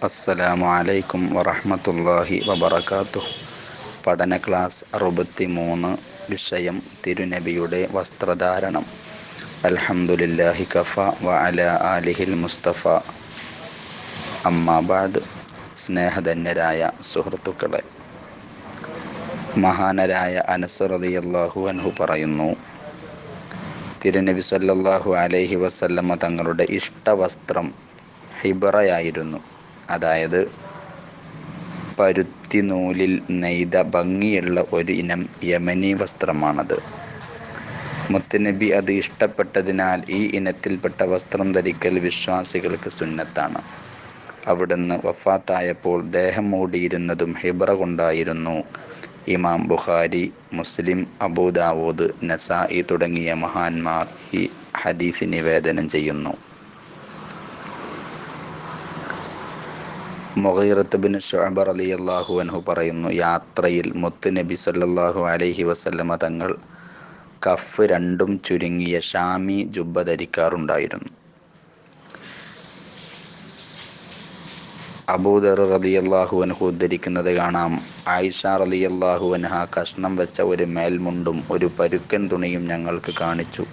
അസ്സലാമു അലൈക്കും വറഹ്മത്തുള്ളാഹി വബറകാതുഹു. പഠന ക്ലാസ് 63. വിഷയം തിരുനബിയുടെ വസ്ത്രധാരണം. അൽഹംദുലില്ലാഹി കഫ വ അലാ ആലിഹിൽ മുസ്തഫ. അമ്മാ ബഅദ്. സ്നേഹധന്യരായ സുഹൃത്തുക്കളെ, മഹാനരായ അനസ് റളിയല്ലാഹു അൻഹു പറയുന്നു, തിരുനബി സല്ലല്ലാഹു അലൈഹി വസല്ലമ തങ്ങളുടെ ഇഷ്ടവസ്ത്രം ഹിബറയായിരുന്നു. അതായത് പരുത്തി നൂലിൽ നെയ്ത ഭംഗിയുള്ള ഒരു ഇനം യമനി വസ്ത്രമാണത്. മുത്തുനബി അത് ഇഷ്ടപ്പെട്ടതിനാൽ ഈ ഇനത്തിൽപ്പെട്ട വസ്ത്രം ധരിക്കൽ വിശ്വാസികൾക്ക് സുന്നത്താണ്. അവിടുന്ന് വഫാത്തായപ്പോൾ ദേഹം മൂടിയിരുന്നതും ഹിബറ കൊണ്ടായിരുന്നു. ഇമാം ബുഖാരി, മുസ്ലിം, അബൂദാവൂദ്, നസാഇ തുടങ്ങിയ മഹാന്മാർ ഈ ഹദീസ് നിവേദനം ചെയ്യുന്നു. മുഗീറത്ത് ബിൻ ശുഅബ റളിയല്ലാഹു അൻഹു പറയുന്നു, യാത്രയിൽ മുത്തുനബി സല്ലല്ലാഹു അലൈഹി വസല്ലമ തങ്ങൾ കഫ് രണ്ടും ചുരുങ്ങിയ ഷാമി ജുബ്ബ ധരിക്കാറുണ്ടായിരുന്നു. അബൂദർ റളിയല്ലാഹു അൻഹു ഉദ്ധരിക്കുന്നത് കാണാം, ആയിഷ റളിയല്ലാഹു അൻഹ കഷ്ണം വെച്ച ഒരു മേൽമുണ്ടും ഒരു പരുക്കൻ തുണിയും ഞങ്ങൾക്ക് കാണിച്ചു.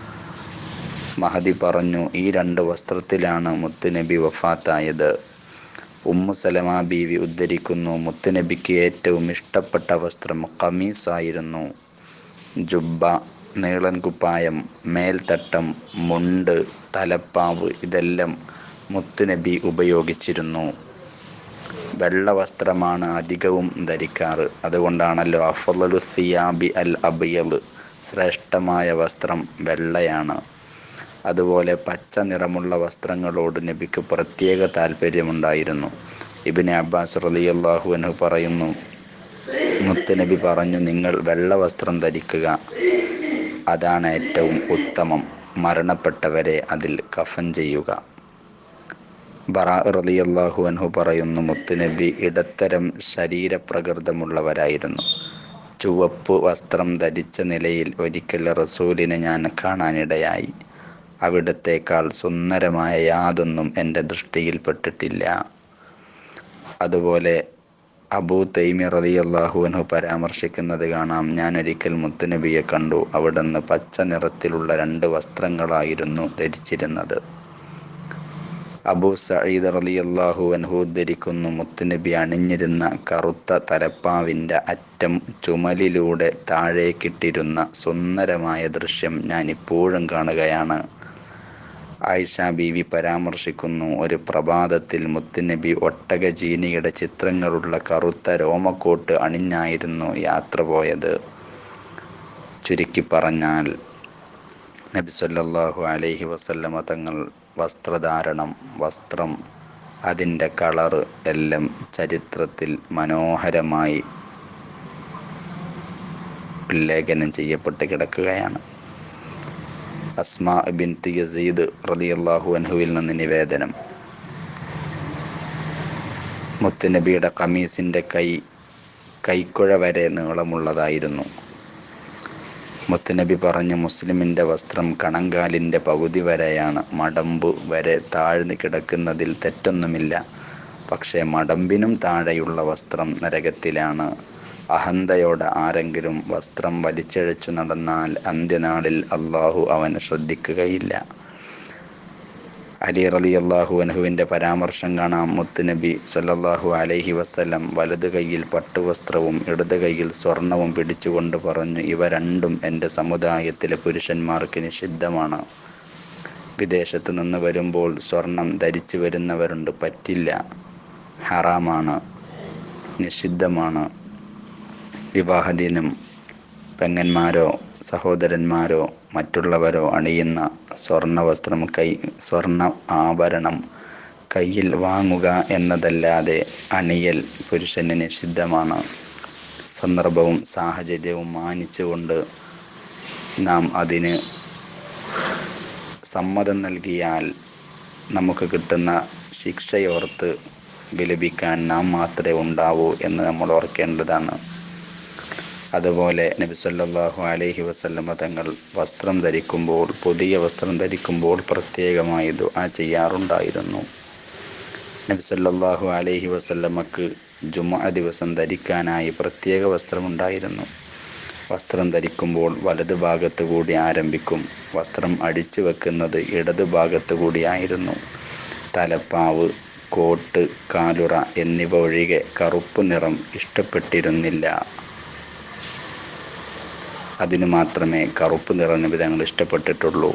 മഹദി പറഞ്ഞു, ഈ രണ്ട് വസ്ത്രത്തിലാണ് മുത്തുനബി വഫാത്തായത്. ഉമ്മു സലമ ബീവി ഉദ്ധരിക്കുന്നു, മുത്തുനബിക്ക് ഏറ്റവും ഇഷ്ടപ്പെട്ട വസ്ത്രം ഖമീസ് ആയിരുന്നു. ജുബ്ബ, നീളൻ കുപ്പായം, മേൽത്തട്ടം, മുണ്ട്, തലപ്പാവ് ഇതെല്ലാം മുത്തുനബി ഉപയോഗിച്ചിരുന്നു. വെള്ള വസ്ത്രമാണ് അധികവും ധരിക്കാറ്. അതുകൊണ്ടാണല്ലോ അഫ്ളലു സിയാബി അൽ അബിയദ്, ശ്രേഷ്ഠമായ വസ്ത്രം വെള്ളയാണ്. അതുപോലെ പച്ച നിറമുള്ള വസ്ത്രങ്ങളോട് നബിക്ക് പ്രത്യേക താല്പര്യമുണ്ടായിരുന്നു. ഇബ്നു അബ്ബാസ് റളിയല്ലാഹു അൻഹു പറയുന്നു, മുത്തുനബി പറഞ്ഞു, നിങ്ങൾ വെള്ള വസ്ത്രം ധരിക്കുക, അതാണ് ഏറ്റവും ഉത്തമം. മരണപ്പെട്ടവരെ അതിൽ കഫൻ ചെയ്യുക. ബറാ റളിയല്ലാഹു അൻഹു പറയുന്നു, മുത്തുനബി ഇടത്തരം ശരീരപ്രകൃതമുള്ളവരായിരുന്നു. ചുവപ്പ് വസ്ത്രം ധരിച്ച നിലയിൽ ഒരിക്കൽ റസൂലിനെ ഞാൻ കാണാനിടയായി. അവിടത്തേക്കാൾ സുന്ദരമായ യാതൊന്നും എൻ്റെ ദൃഷ്ടിയിൽപ്പെട്ടിട്ടില്ല. അതുപോലെ അബൂ തൈമി റളിയല്ലാഹു അൻഹു പരാമർശിക്കുന്നത് കാണാം, ഞാനൊരിക്കൽ മുത്തുനബിയെ കണ്ടു. അവിടുന്ന് പച്ച നിറത്തിലുള്ള 2 വസ്ത്രങ്ങളായിരുന്നു ധരിച്ചിരുന്നത്. അബൂ സഈദ് റളിയല്ലാഹു അൻഹു ഉദ്ധരിക്കുന്നു, മുത്തുനബി അണിഞ്ഞിരുന്ന കറുത്ത തലപ്പാവിൻ്റെ അറ്റം ചുമലിലൂടെ താഴേക്കിട്ടിരുന്ന സുന്ദരമായ ദൃശ്യം ഞാൻ ഇപ്പോഴും കാണുകയാണ്. ആയിഷ ബീവി പരാമർശിക്കുന്നു, ഒരു പ്രഭാതത്തിൽ മുത്തുനബി ഒട്ടകജീനിയുടെ ചിത്രങ്ങളുള്ള കറുത്ത രോമക്കോട്ട് അണിഞ്ഞായിരുന്നു യാത്ര പോയത്. ചുരുക്കി പറഞ്ഞാൽ, നബി സല്ലല്ലാഹു അലൈഹി വസല്ലമ തങ്ങൾ വസ്ത്രധാരണം, വസ്ത്രം, അതിൻ്റെ കളറ് എല്ലാം ചരിത്രത്തിൽ മനോഹരമായി ഉല്ലേഖനം ചെയ്യപ്പെട്ട് കിടക്കുകയാണ്. അസ്മാ ബിൻത് യസീദ് റളിയല്ലാഹു അൻഹുവിൽ നിന്ന് നിവേദനം, മുത്തുനബിയുടെ ഖമീസിൻ്റെ കൈക്കുഴ വരെ നീളമുള്ളതായിരുന്നു. മുത്തുനബി പറഞ്ഞു, മുസ്ലിമിൻ്റെ വസ്ത്രം കണങ്കാലിൻ്റെ പകുതി വരെയാണ്. മടമ്പ് വരെ താഴ്ന്നു കിടക്കുന്നതിൽ തെറ്റൊന്നുമില്ല. പക്ഷേ മടമ്പിനും താഴെയുള്ള വസ്ത്രം നരകത്തിലാണ്. അഹന്തയോടെ ആരെങ്കിലും വസ്ത്രം വലിച്ചിഴച്ചു നടന്നാൽ അന്ത്യനാളിൽ അള്ളാഹു അവനെ ശ്രദ്ധിക്കുകയില്ല. അലി റളിയല്ലാഹു അൻഹുവിൻ്റെ പരാമർശം കാണാം, മുത്തുനബി സല്ലല്ലാഹു അലൈഹി വസല്ലം വലതു കൈയിൽ പട്ടുവസ്ത്രവും ഇടത് കൈയിൽ സ്വർണവും പിടിച്ചുകൊണ്ട് പറഞ്ഞു, ഇവ രണ്ടും എൻ്റെ സമുദായത്തിലെ പുരുഷന്മാർക്ക് നിഷിദ്ധമാണ്. വിദേശത്ത് നിന്ന് വരുമ്പോൾ സ്വർണം ധരിച്ചു വരുന്നവരുണ്ട്, പറ്റില്ല, ഹറാമാണ്, നിഷിദ്ധമാണ്. വിവാഹദിനം പെങ്ങന്മാരോ സഹോദരന്മാരോ മറ്റുള്ളവരോ അണിയുന്ന സ്വർണ്ണ ആഭരണം കയ്യിൽ വാങ്ങുക എന്നതല്ലാതെ അണിയൽ പുരുഷന് നിഷിദ്ധമാണ്. സന്ദർഭവും സാഹചര്യവും മാനിച്ചുകൊണ്ട് നാം അതിന് സമ്മതം നൽകിയാൽ നമുക്ക് കിട്ടുന്ന ശിക്ഷയോർത്ത് വിലപിക്കാൻ നാം മാത്രമേ ഉണ്ടാവൂ എന്ന് നമ്മൾ ഓർക്കേണ്ടതാണ്. അതുപോലെ നബി സല്ലല്ലാഹു അലൈഹി വസല്ലമ തങ്ങൾ വസ്ത്രം ധരിക്കുമ്പോൾ, പുതിയ വസ്ത്രം ധരിക്കുമ്പോൾ പ്രത്യേകമായി ദുആ ചെയ്യാറുണ്ടായിരുന്നു. നബി സല്ലല്ലാഹു അലൈഹി വസല്ലമക്ക് ജുമുഅ ദിവസം ധരിക്കാനായി പ്രത്യേക വസ്ത്രമുണ്ടായിരുന്നു. വസ്ത്രം ധരിക്കുമ്പോൾ വലതു ഭാഗത്തു കൂടി ആരംഭിക്കും. വസ്ത്രം അടിച്ചു വെക്കുന്നത് ഇടതു ഭാഗത്തു കൂടിയായിരുന്നു. തലപ്പാവ്, കോട്ട്, കാലുറ എന്നിവ ഒഴികെ കറുപ്പ് നിറം ഇഷ്ടപ്പെട്ടിരുന്നില്ല. അതിനു മാത്രമേ കറുപ്പ് നിറം നബി തങ്ങൾ ഇഷ്ടപ്പെട്ടിട്ടുള്ളൂ.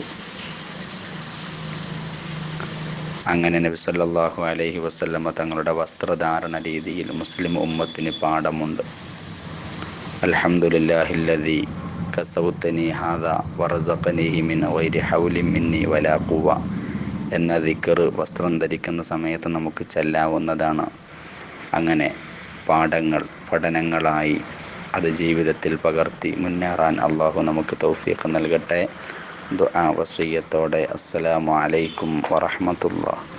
അങ്ങനെ നബി സല്ലല്ലാഹു അലൈഹി വസല്ലമ തങ്ങളുടെ വസ്ത്രധാരണ രീതിയിൽ മുസ്ലിം ഉമ്മത്തിന് പാഠമുണ്ട്. അൽഹംദുലില്ലാഹില്ലദീ കസൗതനി ഹാദാ വറസഖനീഹി മിൻ ഗൈരി ഹൗലി മിന്നി വലാ ഖുവ എന്ന ദിക്ർ വസ്ത്രം ധരിക്കുന്ന സമയത്ത് നമുക്ക് ചൊല്ലാവുന്നതാണ്. അങ്ങനെ പാഠങ്ങൾ പഠനങ്ങളായി അത് ജീവിതത്തിൽ പകർത്തി മുന്നേറാൻ അള്ളാഹു നമുക്ക് തൗഫീഖ് നൽകട്ടെ. ദുആ വസിയ്യത്തോടെ അസ്സലാമു അലൈക്കും വറഹ്മത്തുള്ളാഹി.